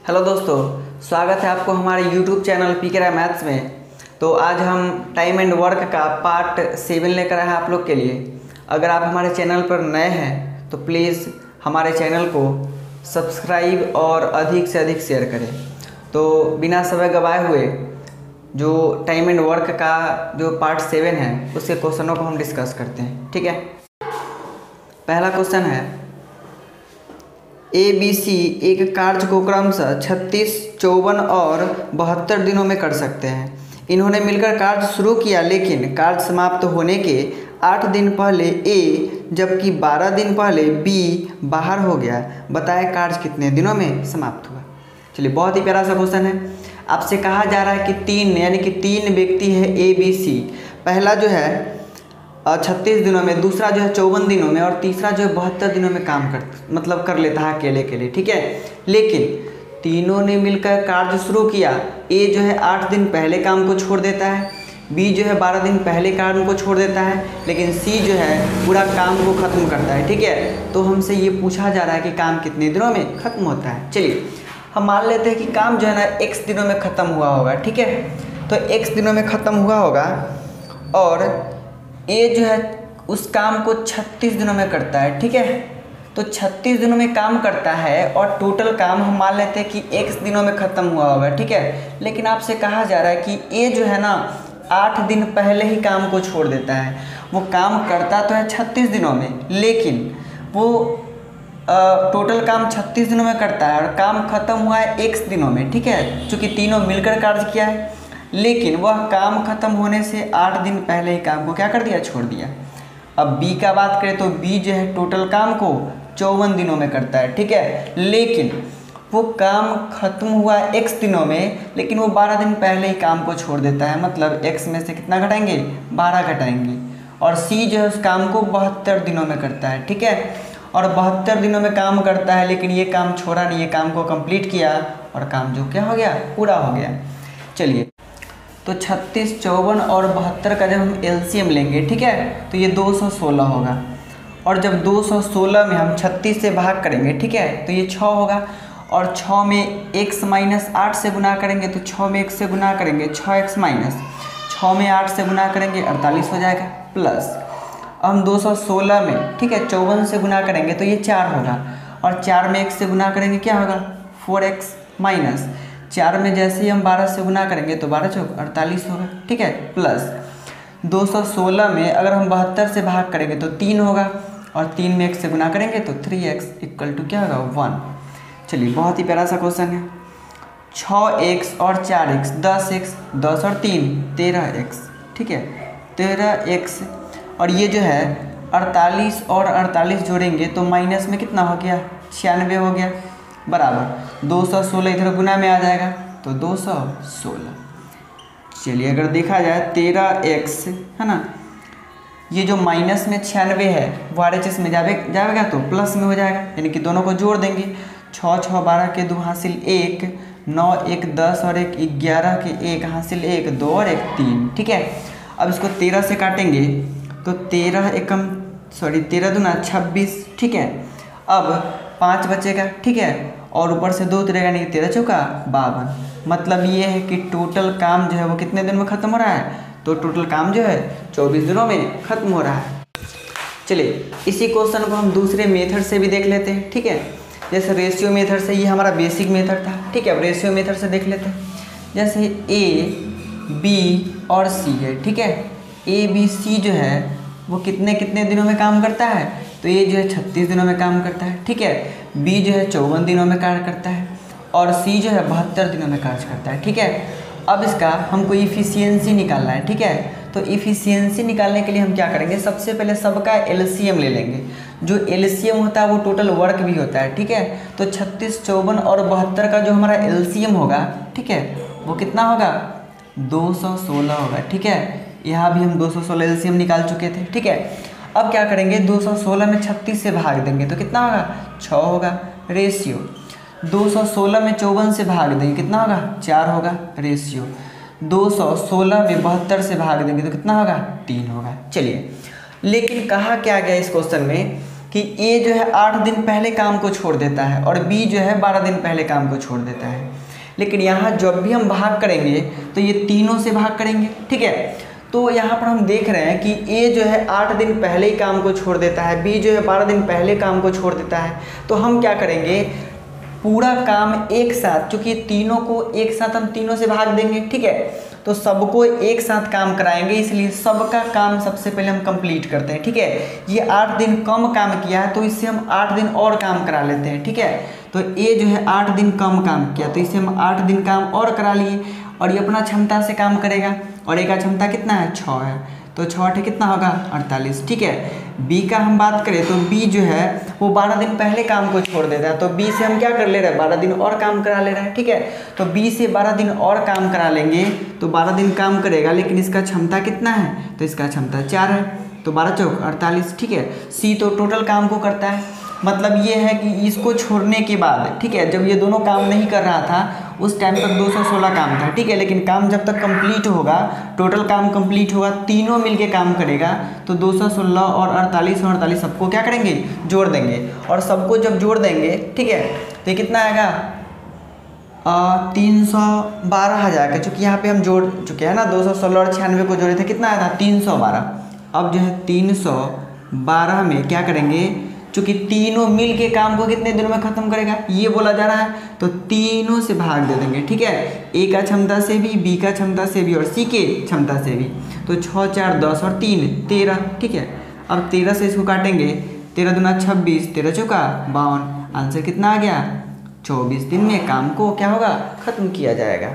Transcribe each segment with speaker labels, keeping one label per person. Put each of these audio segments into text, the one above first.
Speaker 1: Hello दोस्तों, स्वागत है आपको हमारे YouTube चैनल पीके मैथ्स में। तो आज हम टाइम एंड वर्क का पार्ट 7 लेकर आए हैं आप लोग के लिए। अगर आप हमारे चैनल पर नए हैं तो प्लीज़ हमारे चैनल को सब्सक्राइब और अधिक से अधिक शेयर करें। तो बिना समय गवाए हुए जो टाइम एंड वर्क का जो पार्ट 7 है उसके क्वेश्चनों को हम डिस्कस करते हैं। ठीक है, पहला क्वेश्चन है ABC एक कार्य को क्रमशः 36, 54 और 72 दिनों में कर सकते हैं। इन्होंने मिलकर कार्य शुरू किया, लेकिन कार्य समाप्त होने के 8 दिन पहले A जबकि 12 दिन पहले B बाहर हो गया। बताए कार्य कितने दिनों में समाप्त हुआ। चलिए, बहुत ही प्यारा सा क्वेश्चन है। आपसे कहा जा रहा है कि तीन व्यक्ति है ABC। पहला जो है 36 दिनों में, दूसरा जो है 54 दिनों में और तीसरा जो है 72 दिनों में काम कर लेता है अकेले के लिए। ठीक है, लेकिन तीनों ने मिलकर कार्य शुरू किया। ए जो है 8 दिन पहले काम को छोड़ देता है, बी जो है 12 दिन पहले काम को छोड़ देता है, लेकिन सी जो है पूरा काम को ख़त्म करता है। ठीक है, तो हमसे ये पूछा जा रहा है कि काम कितने दिनों में ख़त्म होता है। चलिए, हम मान लेते हैं कि काम जो है ना x दिनों में ख़त्म हुआ होगा। ठीक है, तो x दिनों में ख़त्म हुआ होगा और ए जो है उस काम को 36 दिनों में करता है। ठीक है, तो 36 दिनों में काम करता है और टोटल काम हम मान लेते हैं कि x दिनों में ख़त्म हुआ होगा। ठीक है, लेकिन आपसे कहा जा रहा है कि ए जो है ना 8 दिन पहले ही काम को छोड़ देता है। वो काम करता तो है 36 दिनों में, लेकिन वो टोटल काम 36 दिनों में करता है और काम खत्म हुआ है x दिनों में। ठीक है, चूँकि तीनों मिलकर कार्य किया है, लेकिन वह काम खत्म होने से 8 दिन पहले ही काम को क्या कर दिया, छोड़ दिया। अब B का बात करें तो B जो है टोटल काम को 54 दिनों में करता है। ठीक है, लेकिन वो काम खत्म हुआ x दिनों में, लेकिन वो 12 दिन पहले ही काम को छोड़ देता है। मतलब x में से कितना घटाएंगे, 12 घटाएंगे। और C जो है उस काम को 72 दिनों में करता है। ठीक है, और 72 दिनों में काम करता है, लेकिन ये काम छोड़ा नहीं, ये काम को कंप्लीट किया और काम जो क्या हो गया, पूरा हो गया। चलिए, तो 36, 54 और 72 का जब हम एलसीएम लेंगे, ठीक है, तो ये 216 होगा। और जब 216 में हम 36 से भाग करेंगे, ठीक है, तो ये 6 होगा। और 6 में x - 8 से गुना करेंगे तो 6 में 1 से गुना करेंगे 6x - 6 में 8 से गुना करेंगे 48 हो जाएगा। प्लस अब हम 216 में, ठीक है, 54 से गुना करेंगे तो ये 4 होगा। और 4 में 1 से गुना करेंगे क्या होगा, 4x माइनस 4 में जैसे ही हम 12 से गुना करेंगे तो 12 चौक 48 होगा। ठीक है, प्लस 216 में अगर हम 72 से भाग करेंगे तो 3 होगा। और 3 में 1 से गुना करेंगे तो 3x = क्या होगा, 1। चलिए, बहुत ही प्यारा सा क्वेश्चन है। 6x और 4x 10x, 10 और 3 13x। ठीक है, 13x। और ये जो है 48 और 48 जोड़ेंगे तो माइनस में कितना हो गया, 96 हो गया, बराबर 216 इधर गुना में आ जाएगा तो 216। चलिए, अगर देखा जाए 13x है ना, ये जो माइनस में 96 है वो RHS में जाएगा तो प्लस में हो जाएगा, यानी कि दोनों को जोड़ देंगे। 6 6 12 के 2 हासिल 1, 9 1 10 और 1 11 के 1 हासिल 1 2 और 1 3। ठीक है, अब इसको 13 से काटेंगे तो 13 दूना 26। ठीक है, अब 5 बचेगा। ठीक है, और ऊपर से 2 उतरेगा, नहीं 13 चौका 52। मतलब ये है कि टोटल काम जो है वो कितने दिन में ख़त्म हो रहा है, तो टोटल काम जो है 24 दिनों में ख़त्म हो रहा है। चलिए, इसी क्वेश्चन को हम दूसरे मेथड से भी देख लेते हैं। ठीक है, जैसे रेशियो मेथड से, ये हमारा बेसिक मेथड था। ठीक है, अब रेशियो मेथड से देख लेते हैं। जैसे A, B और C है। ठीक है, A, B, C जो है वो कितने कितने दिनों में काम करता है, तो ये जो है 36 दिनों में काम करता है। ठीक है, B जो है 54 दिनों में कार्य करता है और C जो है 72 दिनों में कार्य करता है। ठीक है, अब इसका हमको इफ़िशियंसी निकालना है। ठीक है, तो इफ़िशियंसी निकालने के लिए हम क्या करेंगे, सबसे पहले सबका एलसीएम ले लेंगे। जो एलसीएम होता है वो टोटल वर्क भी होता है। ठीक है, तो 36, 54 और 72 का जो हमारा एलसीएम होगा, ठीक है, वो कितना होगा, 216 होगा। ठीक है, यहाँ भी हम 216 एलसीएम निकाल चुके थे। ठीक है, अब क्या करेंगे, 216 में 36 से भाग देंगे तो कितना होगा, 6 होगा। रेशियो 216 में 54 से भाग देंगे कितना होगा, 4 होगा। रेशियो 216 में 72 से भाग देंगे तो कितना होगा, 3 होगा। चलिए, लेकिन कहा क्या गया इस क्वेश्चन में कि ए जो है 8 दिन पहले काम को छोड़ देता है और बी जो है 12 दिन पहले काम को छोड़ देता है। लेकिन यहाँ जब भी हम भाग करेंगे तो ये तीनों से भाग करेंगे, ठीक है। तो यहाँ पर हम देख रहे हैं कि ए जो है 8 दिन पहले ही काम को छोड़ देता है, बी जो है 12 दिन पहले काम को छोड़ देता है। तो हम क्या करेंगे, पूरा काम एक साथ, चूँकि तीनों को एक साथ हम तीनों से भाग देंगे, ठीक है। तो सबको एक साथ काम कराएंगे, इसलिए सबका काम सबसे पहले हम कंप्लीट करते हैं, ठीक है। ये 8 दिन कम काम किया है तो इससे हम 8 दिन और काम करा लेते हैं, ठीक है। तो ए जो है 8 दिन कम काम किया तो इससे हम 8 दिन काम और करा लिए और ये अपना क्षमता से काम करेगा और ए का क्षमता कितना है 6 है, तो 6 कितना होगा 48, ठीक है। बी का हम बात करें तो बी जो है वो 12 दिन पहले काम को छोड़ देता है, तो बी से हम क्या कर ले रहे हैं 12 दिन और काम करा ले रहे हैं, ठीक है। तो बी से 12 दिन और काम करा लेंगे तो 12 दिन काम करेगा, लेकिन इसका क्षमता कितना है, तो इसका क्षमता 4 है, तो 12 चौक 48, ठीक है। सी तो टोटल काम को करता है, मतलब ये है कि इसको छोड़ने के बाद, ठीक है, जब ये दोनों काम नहीं कर रहा था उस टाइम तक 216 काम था, ठीक है। लेकिन काम जब तक कंप्लीट होगा, टोटल काम कंप्लीट होगा, तीनों मिलके काम करेगा तो 216 और 48 सबको क्या करेंगे, जोड़ देंगे और सबको जब जोड़ देंगे, ठीक है, तो ये कितना आएगा 312 आ जाएगा, क्योंकि यहाँ पे हम जोड़ चुके हैं ना, 216 और 96 को जोड़े थे, कितना आया था 312। अब जो है 312 में क्या करेंगे, चूँकि तीनों मिल के काम को कितने दिनों में ख़त्म करेगा ये बोला जा रहा है, तो तीनों से भाग दे देंगे, ठीक है। ए का क्षमता से भी, बी का क्षमता से भी और सी के क्षमता से भी, तो 6 4 10 और 3 13, ठीक है। अब 13 से इसको काटेंगे, 13 दूना 26, 13 चौका 52, आंसर कितना आ गया 24 दिन में काम को क्या होगा, ख़त्म किया जाएगा।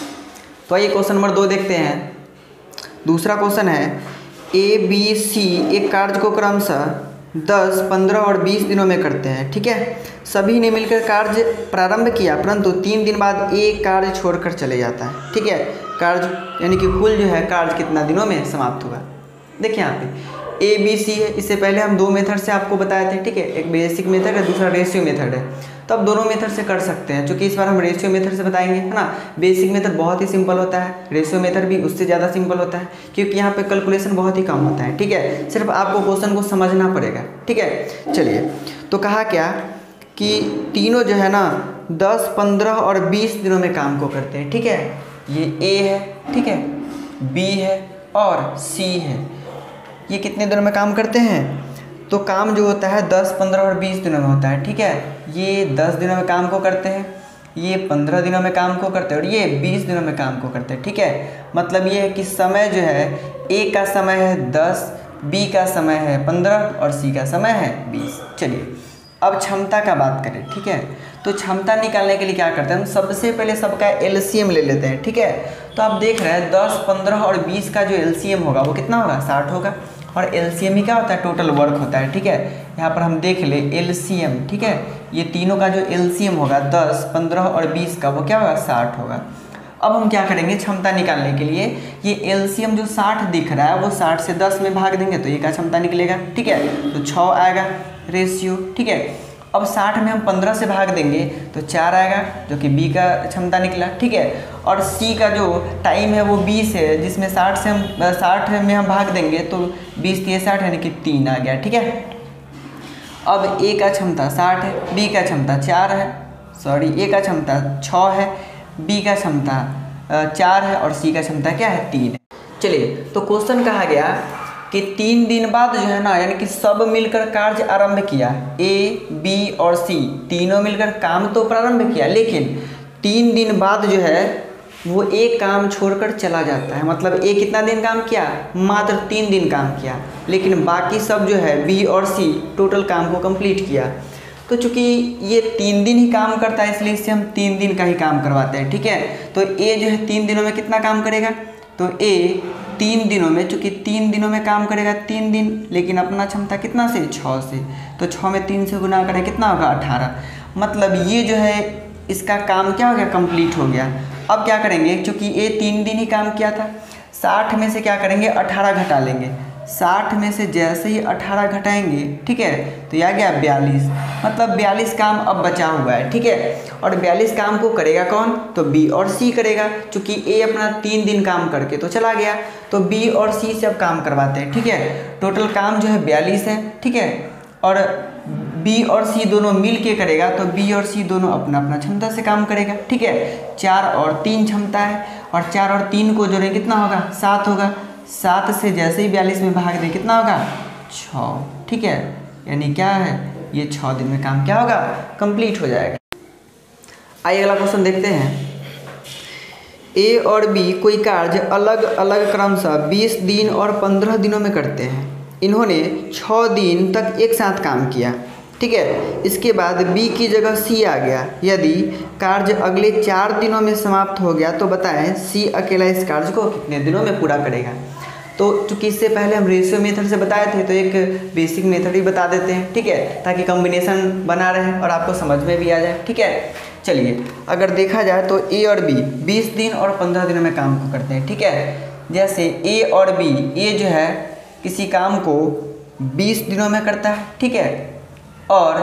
Speaker 1: तो आइए क्वेश्चन नंबर 2 देखते हैं। दूसरा क्वेश्चन है ए बी सी एक कार्य को क्रमशः 10, 15 और 20 दिनों में करते हैं, ठीक है। सभी ने मिलकर कार्य प्रारंभ किया, परंतु 3 दिन बाद एक कार्य छोड़कर चले जाता है, ठीक है। कार्य यानी कि कुल जो है कार्य कितना दिनों में समाप्त होगा। देखिए यहाँ पे ए बी सी है, इससे पहले हम 2 मेथड से आपको बताए थे, ठीक है। एक बेसिक मेथड है, दूसरा रेशियो मेथड है, तो अब दोनों मेथड से कर सकते हैं। चूँकि इस बार हम रेशियो मेथड से बताएंगे, है ना। बेसिक मेथड बहुत ही सिंपल होता है, रेशियो मेथड भी उससे ज़्यादा सिंपल होता है, क्योंकि यहाँ पे कैलकुलेशन बहुत ही कम होता है, ठीक है। सिर्फ आपको क्वेश्चन को समझना पड़ेगा, ठीक है। चलिए, तो कहा क्या कि तीनों जो है ना 10, 15 और 20 दिनों में काम को करते हैं, ठीक है। ये ए है, ठीक है, बी है और सी है, ये कितने दिनों में काम करते हैं, तो काम जो होता है 10, 15 और 20 दिनों में होता है, ठीक है। ये 10 दिनों में काम को करते हैं, ये 15 दिनों में काम को करते हैं और ये 20 दिनों में काम को करते हैं, ठीक है। मतलब ये है कि समय जो है ए का समय है 10, बी का समय है 15 और सी का समय है 20। चलिए अब क्षमता का बात करें, ठीक है। तो क्षमता निकालने के लिए क्या करते हैं हम, सबसे पहले सबका एलसीएम ले लेते हैं, ठीक है। तो आप देख रहे हैं 10, 15 और 20 का जो एलसीएम होगा वो कितना होगा 60 होगा, और एलसीएम ही क्या होता है, टोटल वर्क होता है, ठीक है। यहाँ पर हम देख ले एलसीएम, ठीक है, ये तीनों का जो एलसीएम होगा 10, 15 और 20 का वो क्या होगा 60 होगा। अब हम क्या करेंगे क्षमता निकालने के लिए, ये एलसीएम जो 60 दिख रहा है वो 60 से 10 में भाग देंगे तो ये का क्षमता निकलेगा, ठीक है, तो 6 आएगा रेशियो, ठीक है। अब 60 में हम 15 से भाग देंगे तो 4 आएगा, जो कि बी का क्षमता निकला, ठीक है। और सी का जो टाइम है वो 20 है, जिसमें 60 में हम भाग देंगे तो 20 3 60 यानी कि 3 आ गया, ठीक है। अब ए का क्षमता 60 है, बी का क्षमता 4 है, सॉरी ए का क्षमता 6 है, बी का क्षमता 4 है और सी का क्षमता क्या है 3 है। चलिए, तो क्वेश्चन कहा गया कि 3 दिन बाद जो है ना, यानी कि सब मिलकर कार्य आरंभ किया, ए बी और सी तीनों मिलकर काम तो प्रारंभ किया, लेकिन 3 दिन बाद जो है वो एक काम छोड़कर चला जाता है। मतलब ए कितना दिन काम किया, मात्र 3 दिन काम किया, लेकिन बाकी सब जो है बी और सी टोटल काम को कंप्लीट किया। तो चूंकि ये 3 दिन ही काम करता है इसलिए इससे हम 3 दिन का ही काम करवाते हैं, ठीक है। तो ए जो है 3 दिनों में कितना काम करेगा, तो ए 3 दिनों में, चूँकि 3 दिनों में काम करेगा 3 दिन, लेकिन अपना क्षमता कितना से 6 से, तो 6 में 3 से गुना करें कितना होगा 18। मतलब ये जो है इसका काम क्या हो गया, कंप्लीट हो गया। अब क्या करेंगे, चूँकि ये 3 दिन ही काम किया था, 60 में से क्या करेंगे 18 घटा लेंगे, 60 में से जैसे ही 18 घटाएंगे, ठीक है, तो यह आ गया 42। मतलब 42 काम अब बचा हुआ है, ठीक है। और 42 काम को करेगा कौन, तो बी और सी करेगा, चूँकि ए अपना 3 दिन काम करके तो चला गया, तो बी और सी से अब काम करवाते हैं, ठीक है। टोटल काम जो है 42 है, ठीक है। और बी और सी दोनों मिल के करेगा तो बी और सी दोनों अपना अपना क्षमता से काम करेगा। ठीक है, 4 और 3 क्षमता है और 4 और 3 को जोड़ें कितना होगा, 7 होगा। 7 से जैसे ही 42 में भाग दें कितना होगा, 6। ठीक है, यानी क्या है, ये 6 दिन में काम क्या होगा, कंप्लीट हो जाएगा। आइए अगला क्वेश्चन देखते हैं। ए और बी कोई कार्य अलग अलग क्रमशः 20 दिन और 15 दिनों में करते हैं। इन्होंने 6 दिन तक एक साथ काम किया। ठीक है, इसके बाद बी की जगह सी आ गया। यदि कार्य अगले 4 दिनों में समाप्त हो गया तो बताएं सी अकेला इस कार्य को कितने दिनों में पूरा करेगा। तो चूँकि इससे पहले हम रेशियो मेथड से बताए थे तो एक बेसिक मेथड भी बता देते हैं। ठीक है, ताकि कॉम्बिनेशन बना रहे और आपको समझ में भी आ जाए। ठीक है, चलिए अगर देखा जाए तो ए और बी 20 दिन और 15 दिनों में काम को करते हैं। ठीक है, जैसे ए और बी, ए जो है किसी काम को 20 दिनों में करता है। ठीक है, और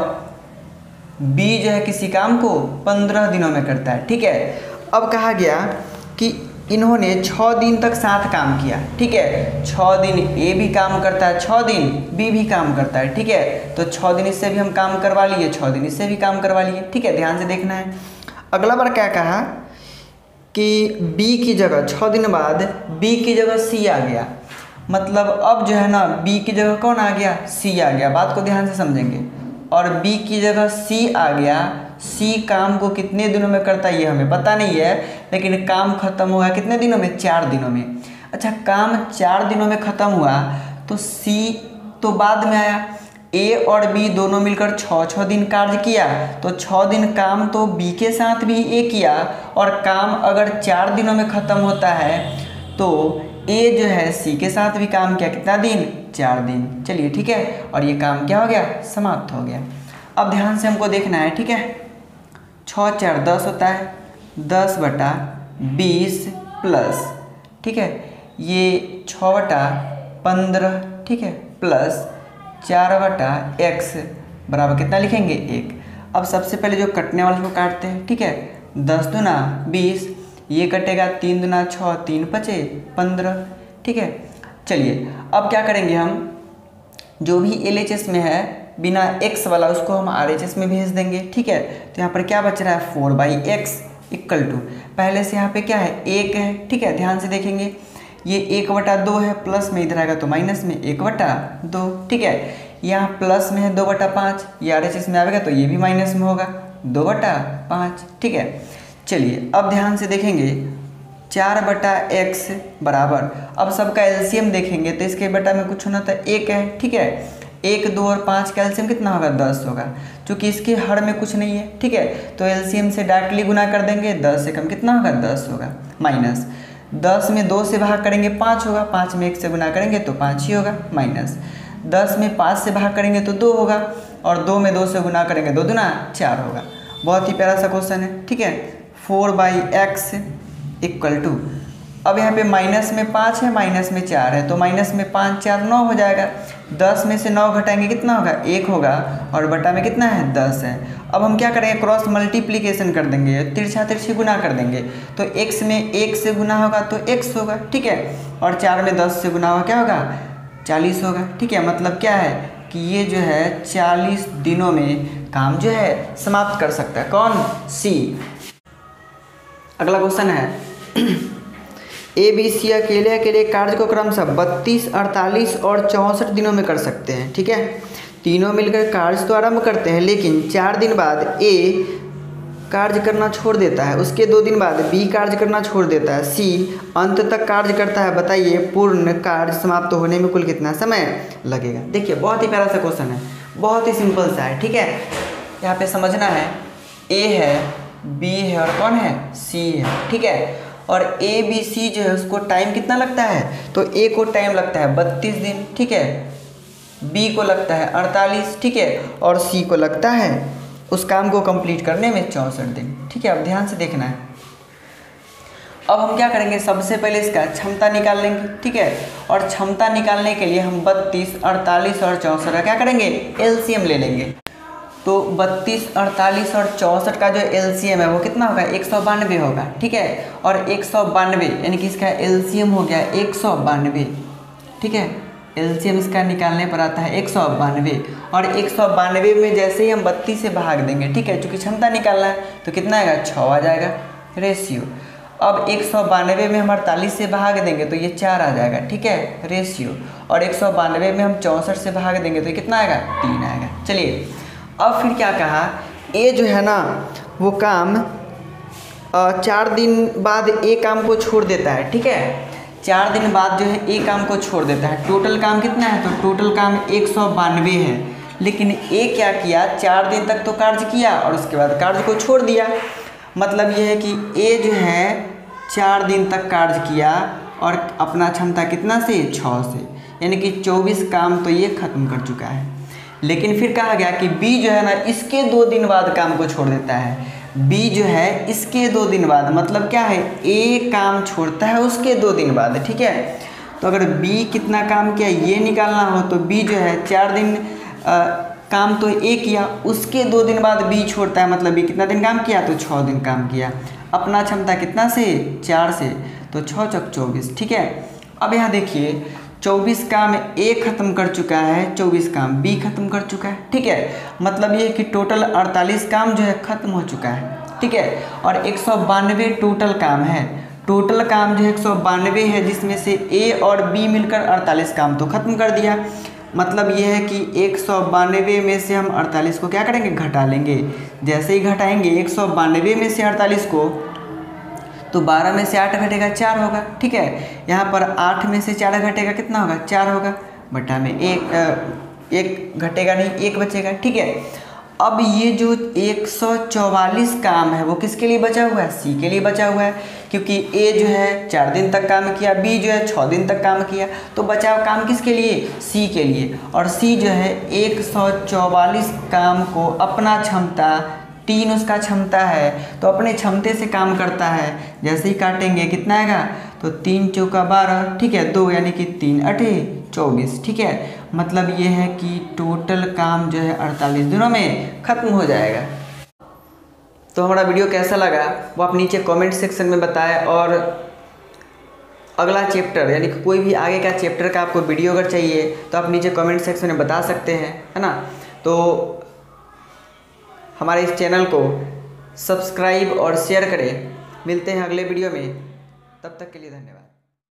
Speaker 1: बी जो है किसी काम को 15 दिनों में करता है। ठीक है, अब कहा गया कि इन्होंने 6 दिन तक साथ काम किया। ठीक है, 6 दिन ए भी काम करता है, 6 दिन बी भी काम करता है। ठीक है, तो 6 दिन इससे भी हम काम करवा लिए, 6 दिन इससे भी काम करवा लिए। ठीक है, ध्यान से देखना है। अगला बार क्या कहा कि बी की जगह 6 दिन बाद बी की जगह सी आ गया। मतलब अब जो है ना, बी की जगह कौन आ गया, सी आ गया। बात को ध्यान से समझेंगे। और बी की जगह सी आ गया। सी काम को कितने दिनों में करता है ये हमें पता नहीं है, लेकिन काम खत्म हुआ कितने दिनों में, 4 दिनों में। अच्छा, काम 4 दिनों में ख़त्म हुआ तो सी तो बाद में आया। ए और बी दोनों मिलकर 6 दिन कार्य किया, तो 6 दिन काम तो बी के साथ भी ए किया। और काम अगर 4 दिनों में ख़त्म होता है तो ए जो है सी के साथ भी काम किया, कितना दिन, 4 दिन। चलिए ठीक है, और ये काम क्या हो गया, समाप्त हो गया। अब ध्यान से हमको देखना है। ठीक है, 6 4 10 होता है, 10/20 प्लस, ठीक है, ये 6/15, ठीक है, प्लस 4/x बराबर कितना लिखेंगे, 1। अब सबसे पहले जो कटने वाले को काटते हैं। ठीक है, 10 दूना 20, ये कटेगा 3 दूना 6, 3 5 15। ठीक है, चलिए अब क्या करेंगे, हम जो भी LHS में है बिना x वाला उसको हम RHS में भेज देंगे। ठीक है, तो यहाँ पर क्या बच रहा है, 4/x इक्वल टू, पहले से यहाँ पे क्या है, 1 है। ठीक है, ध्यान से देखेंगे, ये 1/2 है, प्लस में इधर आएगा तो माइनस में 1/2। ठीक है, यहाँ प्लस में है 2/5, ये RHS में आएगा तो ये भी माइनस में होगा 2/5। ठीक है, चलिए अब ध्यान से देखेंगे, 4/x बराबर, अब सबका एलसीएम देखेंगे तो इसके बटा में कुछ होना था 1 है। ठीक है, 1 2 और 5 का एलसीएम कितना होगा, 10 होगा। क्योंकि इसके हर में कुछ नहीं है। ठीक है, तो एलसीएम से डायरेक्टली गुना कर देंगे, 10 से कम कितना होगा, 10 होगा। माइनस 10 में 2 से भाग करेंगे 5 होगा, 5 में 1 से गुना करेंगे तो 5 ही होगा। माइनस 10 में 5 से भाग करेंगे तो 2 होगा, और 2 में 2 से गुना करेंगे 2 दूना 4 होगा। बहुत ही प्यारा सा क्वेश्चन है। ठीक है, 4/x इक्वल टू, अब यहाँ पे माइनस में 5 है, माइनस में 4 है, तो माइनस में 5 4 9 हो जाएगा। 10 में से 9 घटाएंगे कितना होगा, 1 होगा, और बटा में कितना है, 10 है। अब हम क्या करेंगे, क्रॉस मल्टीप्लिकेशन कर देंगे, तिरछा तिरछी गुना कर देंगे, तो x में 1 से गुना होगा तो x होगा। ठीक है, और 4 में 10 से गुना होगा क्या होगा, 40 होगा। ठीक है, मतलब क्या है कि ये जो है 40 दिनों में काम जो है समाप्त कर सकता है। कौन, सी। अगला क्वेश्चन है, ABC अकेले कार्य को क्रमशः 32, 48 और 64 दिनों में कर सकते हैं। ठीक है, तीनों मिलकर कार्य तो आरंभ करते हैं, लेकिन 4 दिन बाद A कार्य करना छोड़ देता है, उसके 2 दिन बाद B कार्य करना छोड़ देता है, C अंत तक कार्य करता है। बताइए पूर्ण कार्य समाप्त होने में कुल कितना समय लगेगा। देखिए बहुत ही प्यारा सा क्वेश्चन है, बहुत ही सिंपल सा है। ठीक है, यहाँ पे समझना है, A है, B है और कौन है, C है। ठीक है, और ABC जो है उसको टाइम कितना लगता है, तो A को टाइम लगता है 32 दिन। ठीक है, B को लगता है 48। ठीक है, और C को लगता है उस काम को कंप्लीट करने में 64 दिन। ठीक है, अब ध्यान से देखना है। अब हम क्या करेंगे, सबसे पहले इसका क्षमता निकाल लेंगे। ठीक है, और क्षमता निकालने के लिए हम 32, 48 और 64 का क्या करेंगे, एलसीएम ले लेंगे। तो 32, 48 और 64 का जो एलसीएम है वो कितना होगा, 192 होगा। ठीक है, और 192 यानी कि इसका एलसीएम हो गया 192। ठीक है, एलसीएम इसका निकालने पर आता है 192 और 192 में जैसे ही हम 32 से भाग देंगे, ठीक है, चूँकि क्षमता निकालना है तो कितना आएगा 6 आ जाएगा रेशियो। अब 192 में हम 48 से भाग देंगे तो ये 4 आ जाएगा, ठीक है, रेशियो। और 192 में हम 64 से भाग देंगे तो ये कितना आएगा 3 आएगा। चलिए अब फिर क्या कहा, ए जो है ना वो काम 4 दिन बाद ए काम को छोड़ देता है, ठीक है, 4 दिन बाद जो है ए काम को छोड़ देता है। टोटल काम कितना है, तो टोटल काम 192 है, लेकिन ए क्या किया 4 दिन तक तो कार्य किया और उसके बाद कार्य को छोड़ दिया। मतलब यह है कि ए जो है 4 दिन तक कार्य किया और अपना क्षमता कितना से 6 से, यानी कि 24 काम तो ये खत्म कर चुका है। लेकिन फिर कहा गया कि बी जो है ना इसके 2 दिन बाद काम को छोड़ देता है। बी जो है इसके 2 दिन बाद, मतलब क्या है, ए काम छोड़ता है उसके 2 दिन बाद, ठीक है। तो अगर बी कितना काम किया ये निकालना हो तो बी जो है 4 दिन काम तो ए किया, उसके 2 दिन बाद बी छोड़ता है, मतलब बी कितना दिन काम किया, तो 6 दिन काम किया। अपना क्षमता कितना से 4 से, तो 6 चौक 24, ठीक है। अब यहाँ देखिए 24 काम ए खत्म कर चुका है, 24 काम बी खत्म कर चुका है, ठीक है। मतलब ये कि टोटल 48 काम जो है खत्म हो चुका है, ठीक है। और 192 टोटल काम है, टोटल काम जो है 192 है, जिसमें से ए और बी मिलकर 48 काम तो खत्म कर दिया। मतलब ये है कि 192 में से हम 48 को क्या करेंगे, घटा लेंगे। जैसे ही घटाएंगे 192 में से 48 को, तो 12 में से 8 घटेगा 4 होगा, ठीक है। यहाँ पर 8 में से 4 घटेगा कितना होगा 4 होगा, बटा में एक घटेगा नहीं, 1 बचेगा, ठीक है। अब ये जो 144 काम है वो किसके लिए बचा हुआ है, सी के लिए बचा हुआ है, क्योंकि ए जो है 4 दिन तक काम किया, बी जो है 6 दिन तक काम किया, तो बचा हुआ काम किसके लिए, सी के लिए। और सी जो है 144 काम को अपना क्षमता 3 उसका क्षमता है तो अपने क्षमते से काम करता है। जैसे ही काटेंगे कितना आएगा, तो 3 चौका 12, ठीक है, 2 यानी कि 3 8 24, ठीक है। मतलब ये है कि टोटल काम जो है 48 दिनों में खत्म हो जाएगा। तो हमारा वीडियो कैसा लगा वो आप नीचे कमेंट सेक्शन में बताएं, और अगला चैप्टर यानी कि कोई भी आगे का चैप्टर का आपको वीडियो अगर चाहिए तो आप नीचे कमेंट सेक्शन में बता सकते हैं, है ना। तो हमारे इस चैनल को सब्सक्राइब और शेयर करें। मिलते हैं अगले वीडियो में, तब तक के लिए धन्यवाद।